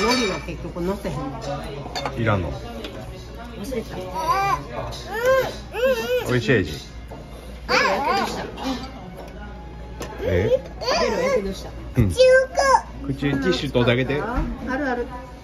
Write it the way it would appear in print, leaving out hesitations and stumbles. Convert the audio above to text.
苔は結局乗せへんの。 いらんの。 忘れた。 おいしいじ。 ベロやけどした。ベロやけどした。 うん。口にティッシュとだけで。 あるある。